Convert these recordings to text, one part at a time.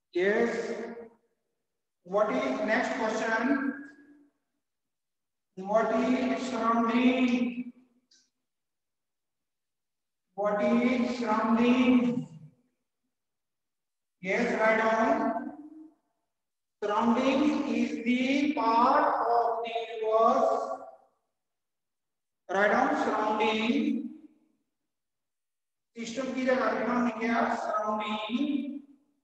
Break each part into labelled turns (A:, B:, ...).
A: Yes. What is next question? What is surrounding? What is surrounding? Yes, write down. Surrounding is the part of the universe. Write down surrounding. System की जगह लिखना है क्या? Surrounding.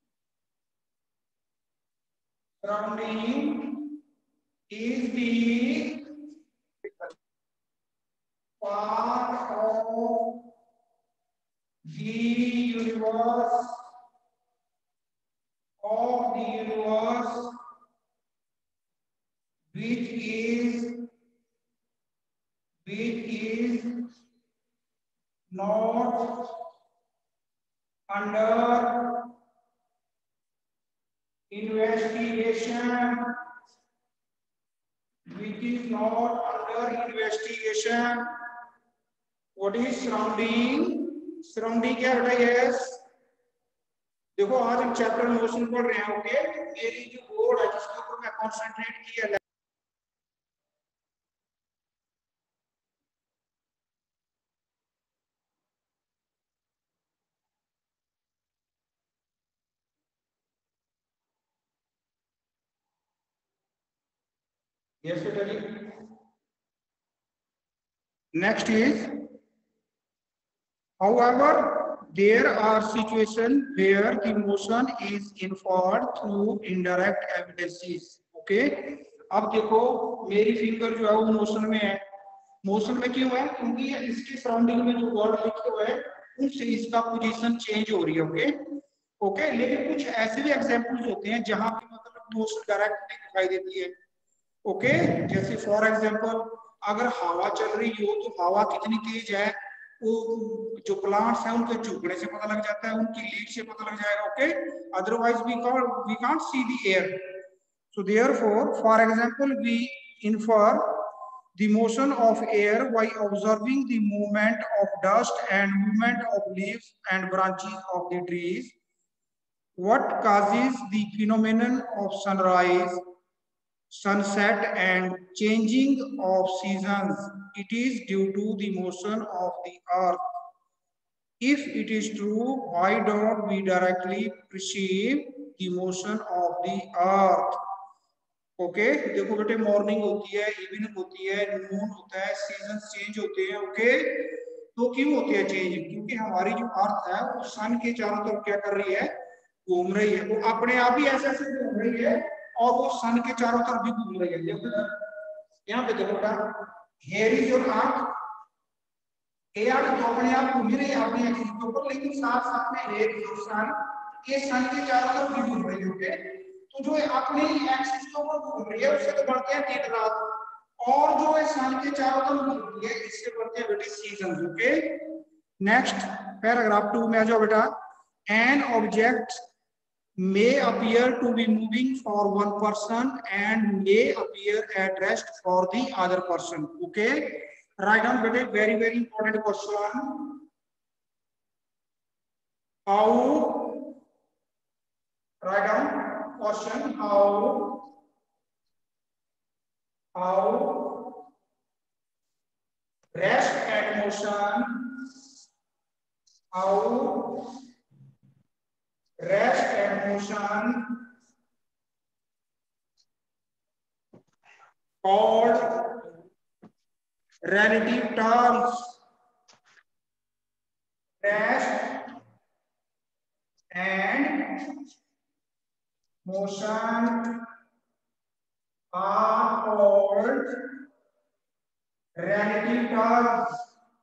A: Surrounding is the part of the universe which is not under investigation, which is not under investigation. What is surrounding? Surrounding क्या है? Yes. देखो आज हम चैप्टर मोशन पढ़ रहे हैं. ओके, मेरी जो बोर्ड है जिसके ऊपर मैं कॉन्सेंट्रेट किया. Yes, Vitaly. Next is, however, there are situations where the motion is inferred through indirect evidences. Okay? अब देखो मेरी फिंगर जो है वो मोशन में है. मोशन में क्यों है? क्योंकि इसके सराउंडिंग में जो वर्ड लिखे हुए हैं उनसे इसका पोजीशन चेंज हो रही है. ओके ओके, लेकिन कुछ ऐसे भी एग्जांपल्स होते हैं जहां पे मतलब मोशन डायरेक्ट दिखाई देती है. ओके, जैसे फॉर एग्जांपल अगर हवा चल रही हो तो हवा कितनी तेज है वो जो प्लांट्स हैं उनके झुकने से पता लग जाता है, उनकी लीड से पता लग जाएगा. Okay, otherwise we can't see the air. So therefore for example we infer the motion of air by observing the movement of dust and movement of leaves and branches of the trees. What causes the phenomenon of sunrise, sunset and changing of seasons? It is due to the motion of the earth. If it is true, why don't we directly perceive the motion of the earth? Okay, देखो बेटे morning होती है, evening होती है, नून होता है, season change होते हैं. ओके, तो क्यों होते हैं चेंज? क्योंकि हमारी जो अर्थ है वो सन के चारों तरफ क्या कर रही है? घूम रही है. वो अपने आप ही ऐसे ऐसे घूम रही है और वो सन के चारों तरफ भी घूम रही है. देखो यहाँ पे देखो बेटा, here is your earth. Air तो अपने आप घूम रही है अपनी एक्सिस के ऊपर, लेकिन साथ साथ में हेयर इज योर सन, ये सन के चारों तरफ भी घूम रही है. ओके, तो जो अपने एक्सिस के ऊपर घूम रही है उससे तो बढ़ते हैं दिन रात, और जो है सन के चारों तरफ घूम रही है इससे बढ़ते हैं बेटे सीजन. ओके, नेक्स्ट पैराग्राफ 2 में आ जाओ बेटा. An object may appear to be moving for one person and may appear at rest for the other person. Okay, write down बेटे, very very important question. How, write down question, how rest and motion, how rest and motion called relative terms. Rest and motion are called relative terms.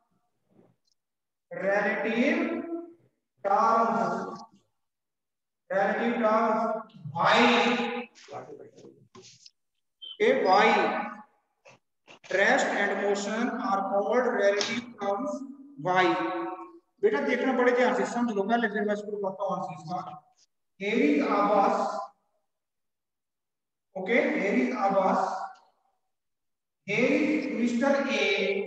A: Relative terms. Relative terms. Why? Okay, why? Rest and motion are called relative terms. Why? बेटा देखना पड़े ध्यान से, समझ लो पहले, फिर मैं इसको बताता हूँ आंसर इसका. Here is Abbas. Okay, here is Abbas. Here is Mr. A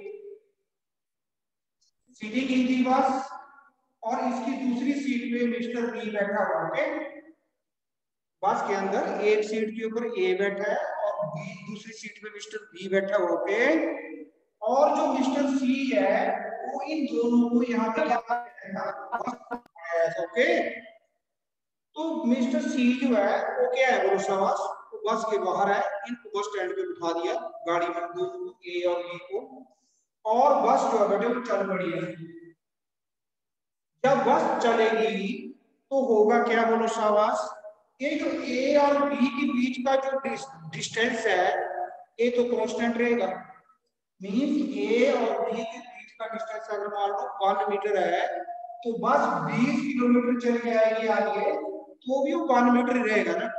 A: sitting in the bus और इसकी दूसरी सीट पे मिस्टर बी बैठा हुआ. ओके, बस के अंदर एक सीट के ऊपर ए बैठा है और बी दूसरी सीट पे मिस्टर बी बैठा हुआ, ओके। और जो मिस्टर सी है वो इन दोनों को यहाँ पे ओके। तो मिस्टर सी जो है वो क्या है बोलो शाबाश, तो बस के बाहर है, इनको बस स्टैंड पे बिठा दिया गाड़ी में, दोनों ए और बी को, और बस जो है बेटे वो चल पड़ी है। जब बस चलेगी तो होगा क्या बोलो शाबाश, ये जो ए और बी के बीच का जो डिस्टेंस है ये तो कांस्टेंट रहेगा। मींस ए और बी के बीच का डिस्टेंस अगर मान लो 1 मीटर है तो बस 20 किलोमीटर चल के आएगी आगे तो भी वो 1 मीटर ही रहेगा ना।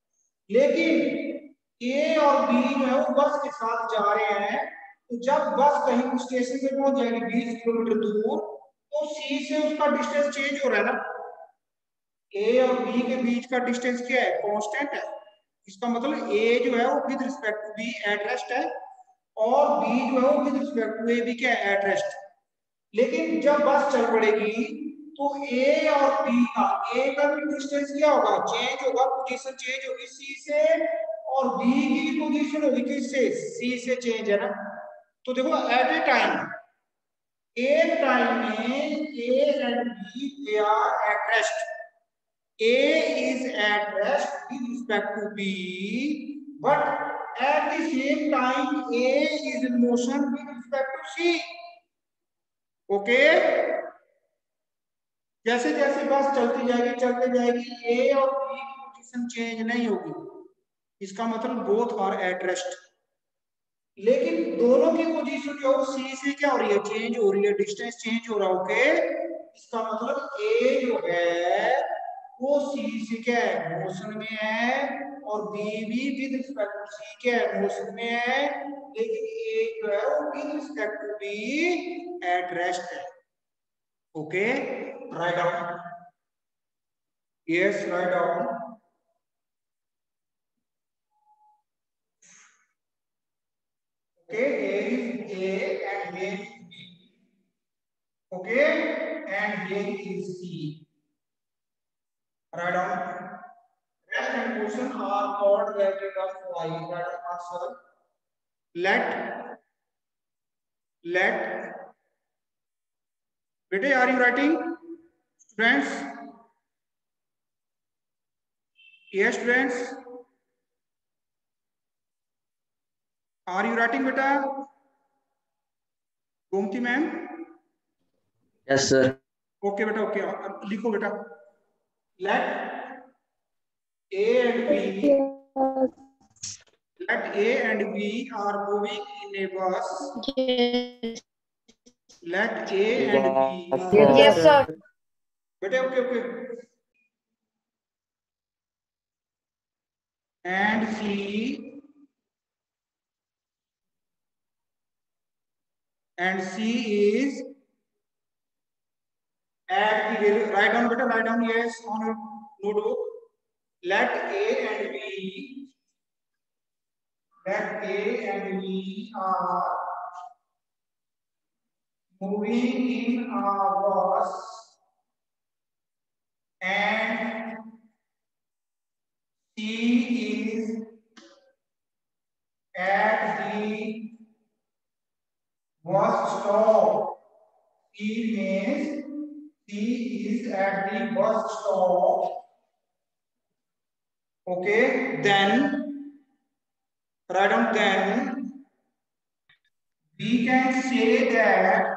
A: लेकिन ए और बी जो है वो बस के साथ जा रहे हैं, तो जब बस कहीं स्टेशन पे पहुंच जाएगी 20 किलोमीटर दूर तो सी से उसका डिस्टेंस चेंज हो रहा है ना। ए और बी के बीच का डिस्टेंस क्या है, कांस्टेंट है। इसका मतलब ए जो है वो with respect to B at rest है और बी जो है वो विद रिस्पेक्ट टू ए भी क्या है, एट रेस्ट। लेकिन जब बस चल पड़ेगी तो ए और बी का, ए का भी डिस्टेंस क्या होगा, चेंज होगा, पोजीशन चेंज होगी सी से, और बी की पोजीशन होगी किससे, सी से चेंज है ना। तो देखो एट ए टाइम, एक टाइम में A and B they are at rest, A is at rest with respect to B, but at the same time A is in motion with respect to C. Okay? जैसे जैसे बस चलती जाएगी A और B की position change नहीं होगी, इसका मतलब बोथ आर एट रेस्ट। लेकिन दोनों की पोजीशन जो C से क्या हो रही है, चेंज हो रही है, डिस्टेंस चेंज हो रहा है, ओके। इसका मतलब A जो है वो सी से क्या है, मोशन में है, और बी भी विद रिस्पेक्ट टू सी क्या है, मोशन में है, लेकिन ए जो है वो with respect to B at rest है। Okay, write down, yes write down. Okay, here is A and here is B. Okay, and here is C. Write down. Rest and motion are called related of Y. That is answer. Let. Bete, are you writing? Students? Yes, students. Are you writing, beta? Gomti ma'am?
B: Yes, sir.
A: Okay, beta. Okay. लिखो बेटा. Let A and B. Let A and B are moving in a bus.
C: Yes.
A: Let A and B.
C: Yes, sir.
A: Beta, okay. And C is at the value. Write down, beta. Write down yes on a notebook. Let A and B are moving in a bus and C is at the bus stop. C is at the bus stop. Okay, then write down, then we can say that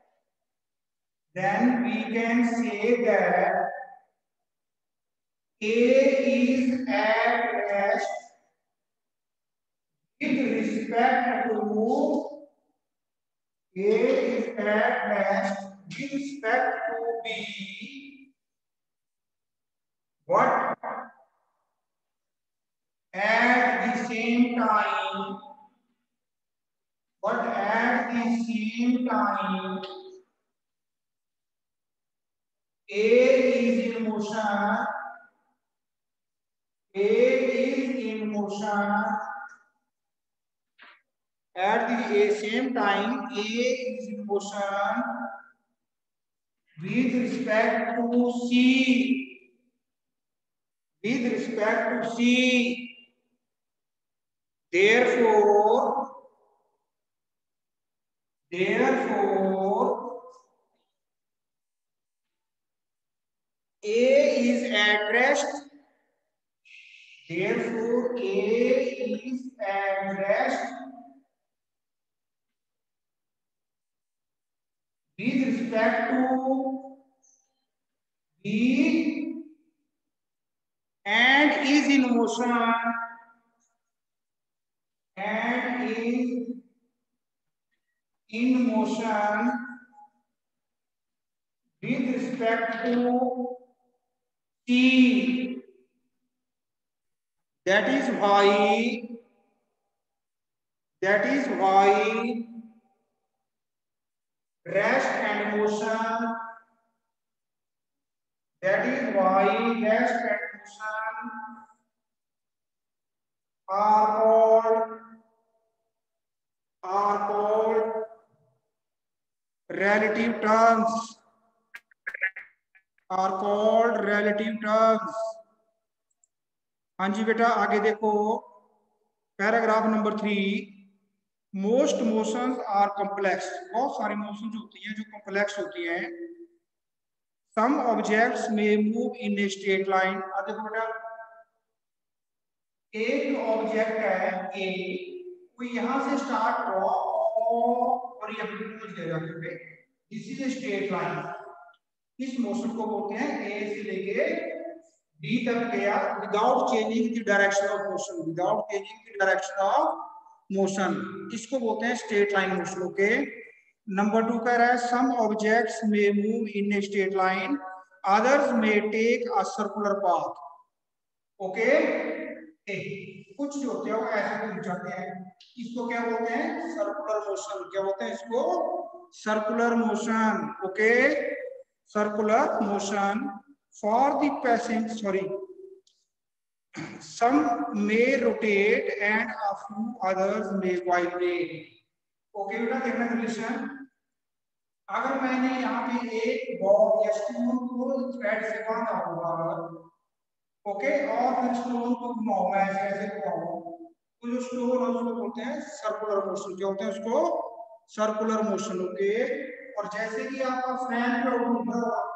A: A is at rest with respect to B, but at the same time A is in motion. At the same time, A is in motion with respect to C. with respect to C. Therefore, A is at rest. Therefore, A is at rest with respect to B and is in motion with respect to C. That is why rest and motion are called relative terms. हाँ जी बेटा, आगे देखो paragraph number 3। Most motions are complex. बहुत सारी motions होती हैं जो complex होती हैं। Some objects may move in a straight line. देखो बेटा, एक ऑब्जेक्ट है ए, वो यहां से स्टार्ट हुआ और ये पहुंच गया पे। This is a straight line. इस मोशन को बोलते हैं ए से लेके डी तक गया without changing the direction of motion, इसको बोलते हैं straight line motion. Okay, number 2 कह रहा है some objects may move in a straight line, others may take a circular path. Okay, कुछ जो होते हैं वो ऐसे घूम जाते हैं, इसको क्या बोलते हैं? Circular motion. क्या बोलते हैं इसको? Circular motion. Okay, circular motion for the passage, sorry, some may rotate and a few others may vibrate। Okay बेटा, देखना कंडीशन। अगर मैंने यहाँ पे एक बॉल या स्टोन को थ्रेड से बांधा हुआ, ओके, और फिर स्टोन को घुमाओ, मैं ऐसे ऐसे घुमाऊं, तो जो स्टोन है उसको बोलते हैं सर्कुलर मोशन। क्या होते हैं उसको? Circular motion. ओके, और जैसे कि आपका फैन जो घूम रहा होता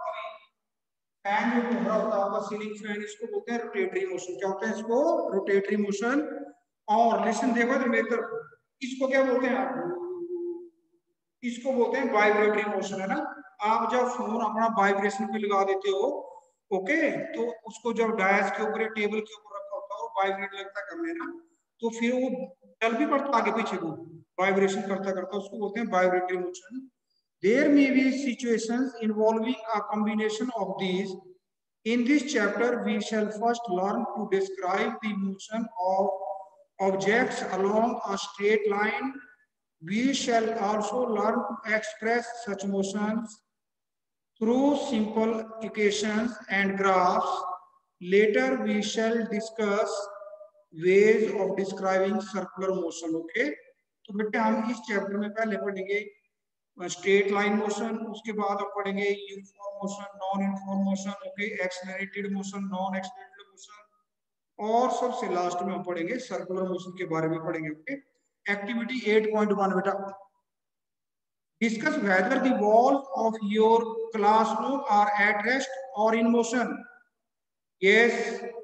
A: है आपका सीलिंग फैन, इसको बोलते हैं रोटेटरी मोशन। क्या होता है इसको? Rotatory motion. और लिसन देखो तो मेरी तरफ, इसको क्या बोलते हैं आप? इसको बोलते हैं वाइब्रेटरी मोशन, है ना। आप जब फोन अपना वाइब्रेशन पे लगा देते हो, ओके, तो उसको जब डायस के ऊपर या टेबल के ऊपर रखा होता है वो वाइब्रेट लगता करने ना, तो फिर वो चल भी पड़ता आगे पीछे, वो वाइब्रेशन करता करता, उसको बोलते हैं vibratory motion. There may be situations involving a combination of these. In this chapter, we shall first learn to describe the motion of objects along a straight line. We shall also learn to express such motions through simple equations and graphs. Later, we shall discuss ways of describing circular motion. Okay? तो बेटे हम इस chapter में पहले पढ़ेंगे straight line motion, उसके बाद हम पढ़ेंगे uniform motion, non uniform motion, okay, accelerated motion, non accelerated motion, और सबसे लास्ट में हम पढ़ेंगे सर्कुलर मोशन के बारे में पढ़ेंगे। ओके, एक्टिविटी 8.1 बेटा, discuss whether the walls of your classroom are at rest or in motion. Yes,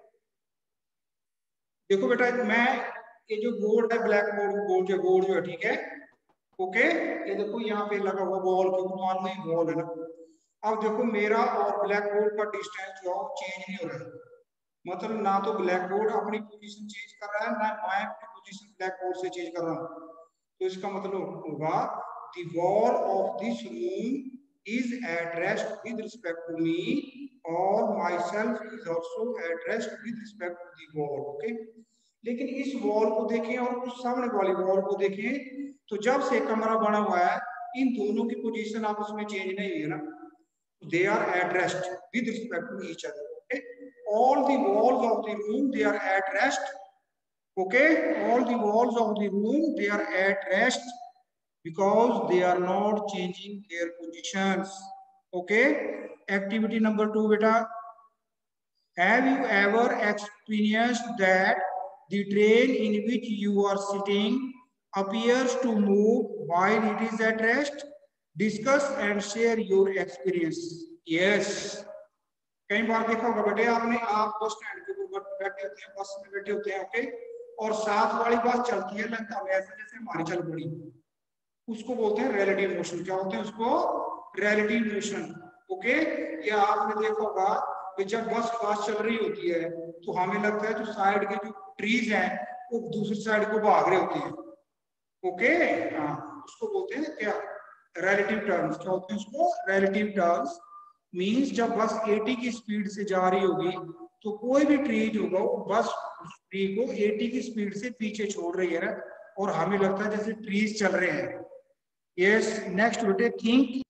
A: देखो बेटा, मैं ये जो बोर्ड है, ब्लैक बोर्ड जो है, ठीक है, ओके, ये देखो यहाँ पे लगा हुआ बॉल के ऊपर में बॉल है ना। अब देखो मेरा और ब्लैक बोर्ड का डिस्टेंस जो है चेंज नहीं हो रहा है, मतलब ना तो ब्लैक बोर्ड अपनी पोजीशन चेंज कर रहा है, ना मैं अपनी पोजीशन ब्लैक बोर्ड से चेंज कर रहा हूँ। तो इसका मतलब होगा the wall of this room is at rest with respect to me और myself is also at rest with respect to the wall. Okay, लेकिन इस वॉल को देखें और उस सामने वाली वॉल को देखें, तो जब से कमरा बना हुआ है इन दोनों की पोजीशन आपस में चेंज नहीं है ना, they are at rest with respect to each other. Okay, all the walls of the room they are at rest. Okay, all the walls of the room they are at rest because they are not changing their positions. Okay, activity number 2 बेटा, Have you ever experienced that the train in which you are sitting appears to move while it is at rest? Discuss and share your experience. Yes, कई बार देखा होगा बेटे आपने, आप bus stand के ऊपर बैठे होते हैं, बस में बैठे होते हैं, ओके, और साथ वाली बस चलती है, लगता है ऐसे जैसे हमारी चल पड़ी, उसको बोलते हैं रिलेटिव मोशन। क्या होते हैं उसको? Relative motion. ओके, या आपने देखा होगा कि जब बस पास चल रही होती है तो हमें लगता है जो साइड के जो ट्रीज हैं वो दूसरी साइड को भाग रहे होते हैं। ओके, हाँ, उसको बोलते हैं क्या? Relative terms. क्या होते हैं उसको? Relative terms. मींस जब बस 80 की स्पीड से जा रही होगी तो कोई भी ट्रीज होगा वो बस उस ट्री को 80 की स्पीड से पीछे छोड़ रही है ना, और हमें लगता है जैसे ट्रीज चल रहे हैं। यस, नेक्स्ट बेटे, थिंक।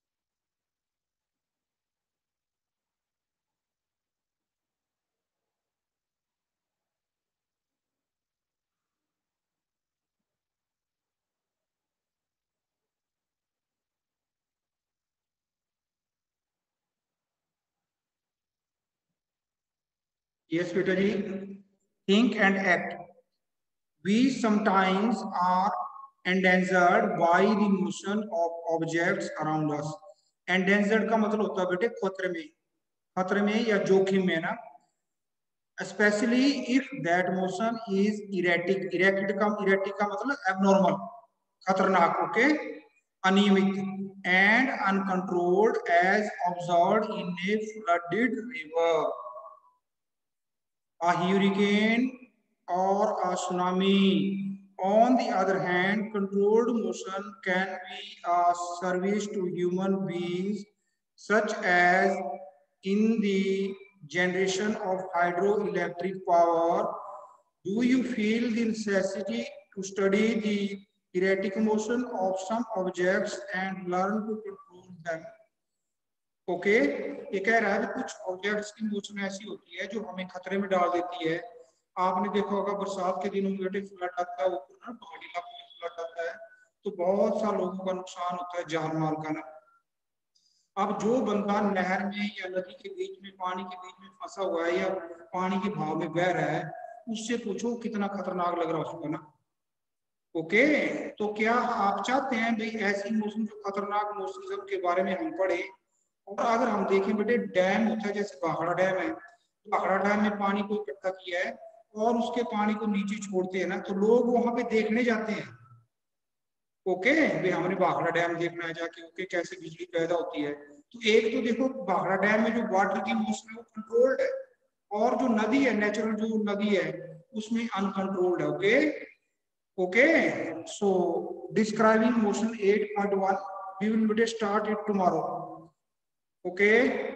A: यस बेटा जी, think and act. We sometimes are endangered by the motion of objects around us. Endangered का मतलब होता है बेटे खतरे में, खतरे में या जोखिम में ना। Especially if that motion is erratic. Erratic का मतलब abnormal, खतरनाक, ओके, अनियमित, and uncontrolled as observed in a flooded river, a hurricane or a tsunami. On the other hand, controlled motion can be a service to human beings, such as in the generation of hydroelectric power. Do you feel the necessity to study the erratic motion of some objects and learn to control them? Okay, ये कह रहा है कुछ objects की motion ऐसी होती है जो हमें खतरे में डाल देती है। आपने देखा होगा बरसात के दिनों में बेटे फ्लड आता है, ऊपर ना पहाड़ी इलाकों में फ्लड आता है तो बहुत सा लोगों का नुकसान होता है, जान माल का ना। अब जो बंदा नहर में या नदी के बीच में, पानी के बीच में फंसा हुआ है या पानी के भाव में बह रहा है, उससे पूछो कितना खतरनाक लग रहा है उसको ना। ओके, तो क्या आप चाहते हैं भाई ऐसी मौसम, जो खतरनाक मौसम के बारे में हम पढ़े? और अगर हम देखें बेटे, डैम होता है, जैसे भाखड़ा डैम है, भाखड़ा डैम में पानी को इकट्ठा किया है और उसके पानी को नीचे छोड़ते हैं ना, तो लोग वहां पे देखने जाते हैं। ओके भाई, हमने भाखड़ा डैम देखना है जाके, ओके, कैसे बिजली पैदा होती है। तो एक तो देखो भाखड़ा डैम में जो वाटर की मोशन है वो कंट्रोल्ड है, और जो नदी है, नेचुरल जो नदी है, उसमें अनकंट्रोल्ड है। Okay, okay, so describing motion 8.1 we will start it tomorrow. Okay.